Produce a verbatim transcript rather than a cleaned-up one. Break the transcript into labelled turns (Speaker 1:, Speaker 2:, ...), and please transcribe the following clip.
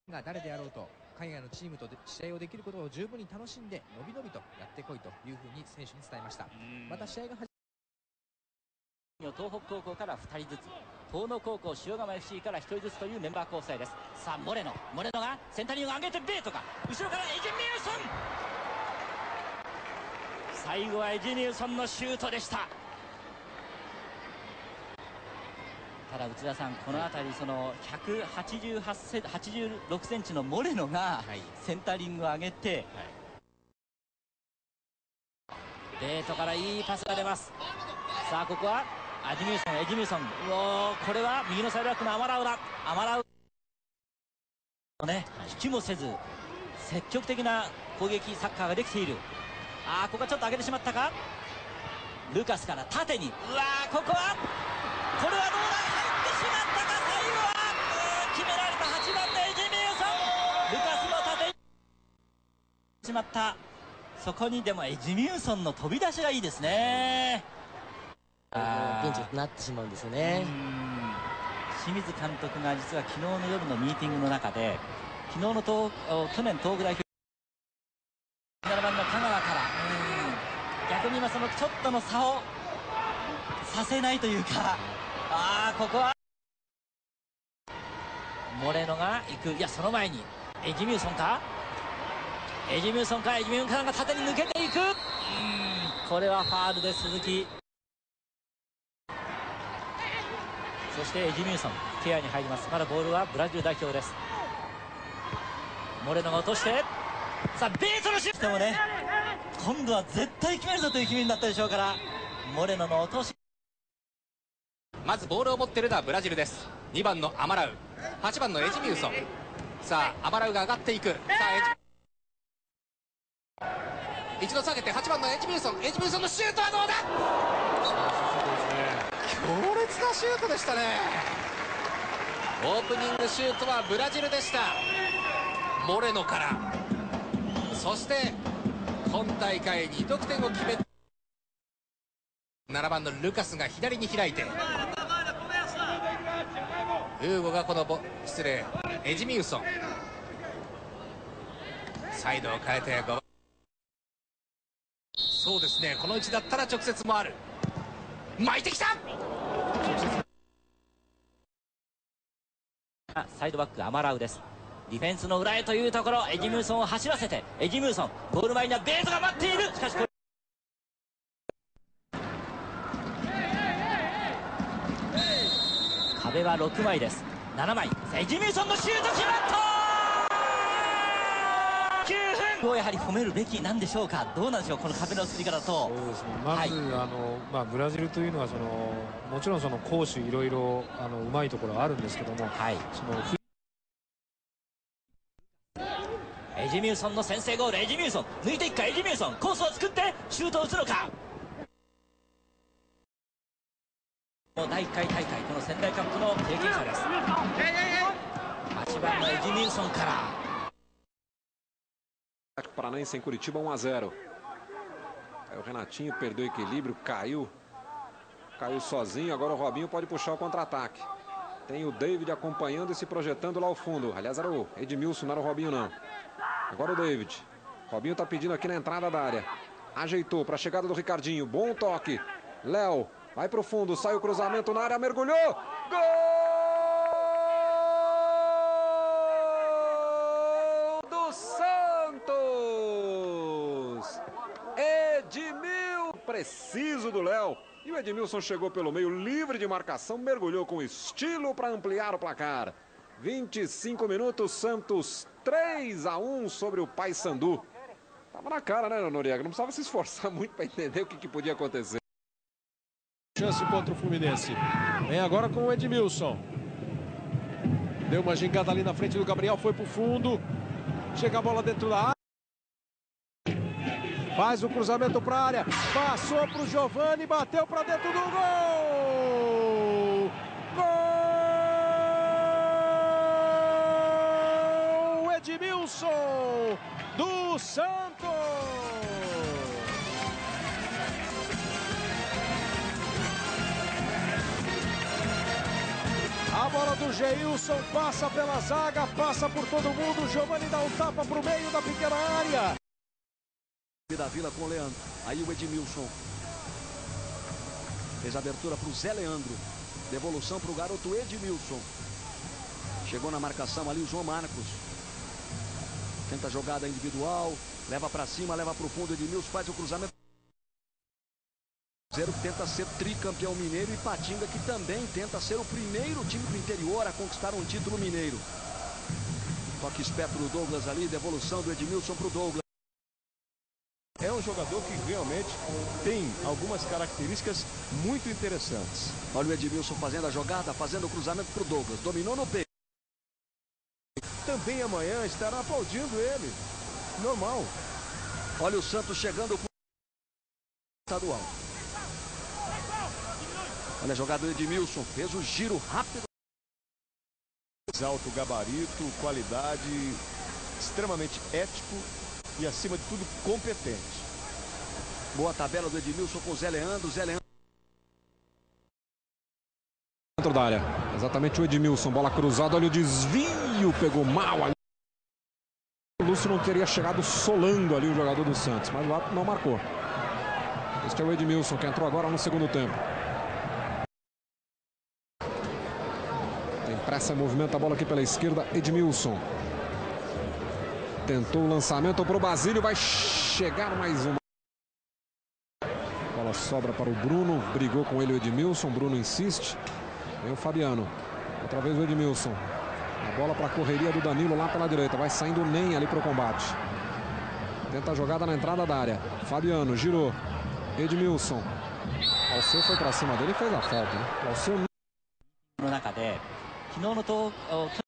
Speaker 1: が誰であろうと海外のチームと試合をできることを十分に楽しんでのびのびとやってこいというふうに選手に伝えました。また試合が始
Speaker 2: 東北高校からふたりずつ、遠野高校塩釜 エフシー からひとりずつというメンバー構成です。さあモレノモレノがセンタリングを上げてベートか、後ろからエジミルソン、最後はエジミルソンのシュートでした。ただ内田さん、この辺りそのひゃくはちじゅうはちセンチはちじゅうろくセンチのモレノがセンタリングを上げて、はい、ベートからいいパスが出ます。さあここはエジミルソンエジミルソン、うおー、これは右のサイドバックのアマラウだ。アマラウね、引きもせず積極的な攻撃サッカーができている。ああここはちょっと上げてしまったか。ルカスから縦に、うわー、ここはこれはどうだ、入ってしまったか。最後は決められたはちばんのエジミルソン、ルカスの縦にしまった。そこにでもエジミルソンの飛び出しがいいですね。
Speaker 3: ピンチになってしまうんですよね。
Speaker 2: 清水監督が実は昨日の夜のミーティングの中で、昨日の東去年東北代表ななばんの香川から、逆に今そのちょっとの差をさせないというか、ああここはモレノが行く。いやその前にエジミルソンかエジミルソンかエジミルソンが縦に抜けていく。うん、これはファールで鈴木。そしてエジミルソンケアに入ります。まだボールはブラジル代表です。モレノが落として、さあベートのシュートもね、今度は絶対決めるぞという気分だったでしょうから、モレノの落とし。
Speaker 4: まずボールを持っているのはブラジルです。にばんのアマラウ、はちばんのエジミルソン。さあアマラウが上がっていく。さあエジ一度下げてはちばんのエジミルソン、エジミルソンのシュートはどうだ。強烈なシュートでしたね。オープニングシュートはブラジルでした。モレノから、そして今大会に得点を決め、ななばんのルカスが左に開いて、ウーゴがこのボ失礼エジミルソン、サイドを変えてごばん、そうですね、この位置だったら直接もある。巻いてきた。
Speaker 2: サイドバックアマラウです。ディフェンスの裏へというところ、エジミルソンを走らせて、エジミルソンゴール前にはベートが待っている。しかしこれ壁はろくまいです。ななまい、エジミルソンのシュート決まった。きゅうふんをやはり褒めるべきなんでしょうか。どうなんでしょう、この壁の作り方と。
Speaker 5: そうですね、まず、はい、あのまあ、ブラジルというのはそのもちろんその攻守いろいろあのうまいところはあるんですけども、はい、その
Speaker 2: エジミルソンの先制ゴール。エジミルソン抜いていくか。エジミルソンコースを作ってシュートを打つのか。だいいっかい大会、この仙台カップの経験者です。はちばんのエジミルソンから。
Speaker 6: Paranaense em Curitiba um a zero. Aí o Renatinho perdeu o equilíbrio, caiu. Caiu sozinho, agora o Robinho pode puxar o contra-ataque. Tem o David acompanhando e se projetando lá ao fundo. Aliás, era o Edmilson, não era o Robinho não. Agora o David. Robinho tá pedindo aqui na entrada da área. Ajeitou para a chegada do Ricardinho. Bom toque. Léo vai pro fundo, sai o cruzamento na área, mergulhou. Gol! Edmilson, preciso do Léo. E o Edmilson chegou pelo meio, livre de marcação, mergulhou com estilo para ampliar o placar. vinte e cinco minutos, Santos três a um sobre o Paysandu. Tava na cara, né, Noriega? Não precisava se esforçar muito para entender o que, que podia acontecer.
Speaker 7: Chance contra o Fluminense. Vem agora com o Edmilson. Deu uma gingada ali na frente do Gabriel, foi pro fundo. Chega a bola dentro da área. Faz o cruzamento para a área, passou para o Giovani, bateu para dentro do gol! Gol! Edmilson do Santos! A bola do Geilson passa pela zaga, passa por todo mundo. Giovani dá um tapa para o meio da pequena área.
Speaker 8: Da Vila com o Leandro. Aí o Edmilson. Fez a abertura para o Zé Leandro. Devolução para o garoto Edmilson. Chegou na marcação ali o João Marcos. Tenta a jogada individual. Leva para cima, leva para o fundo. Edmilson faz o cruzamento. Zero que tenta ser tricampeão mineiro. E Patinga que também tenta ser o primeiro time do interior a conquistar um título mineiro. Toque esperto do Douglas ali. Devolução do Edmilson para o Douglas.
Speaker 7: É um jogador que realmente tem algumas características muito interessantes.
Speaker 8: Olha o Edmilson fazendo a jogada, fazendo o cruzamento para o Douglas. Dominou no peito.
Speaker 7: Também amanhã estará aplaudindo ele. Normal.
Speaker 8: Olha o Santos chegando para o estadual. Olha a jogada do Edmilson. Fez o giro rápido.
Speaker 7: Alto gabarito, qualidade, extremamente ético. E, acima de tudo, competente.
Speaker 8: Boa tabela do Edmilson com o Zé Leandro. Zé Leandro.
Speaker 6: Dentro da área. Exatamente o Edmilson. Bola cruzada. Olha o desvio. Pegou mal ali. O Lúcio não teria chegado solando ali o jogador do Santos. Mas o árbitro não marcou. Este é o Edmilson que entrou agora no segundo tempo. Tem pressa, movimenta a bola aqui pela esquerda. Edmilson. Tentou o lançamento para o Basílio, vai chegar mais uma. A bola sobra para o Bruno, brigou com ele o Edmilson, Bruno insiste. Vem o Fabiano, outra vez o Edmilson. A bola para a correria do Danilo lá pela direita, vai saindo o Nem ali para o combate. Tenta a jogada na entrada da área. Fabiano, girou. Edmilson. Alceu foi para cima dele e fez a falta, né? Alceu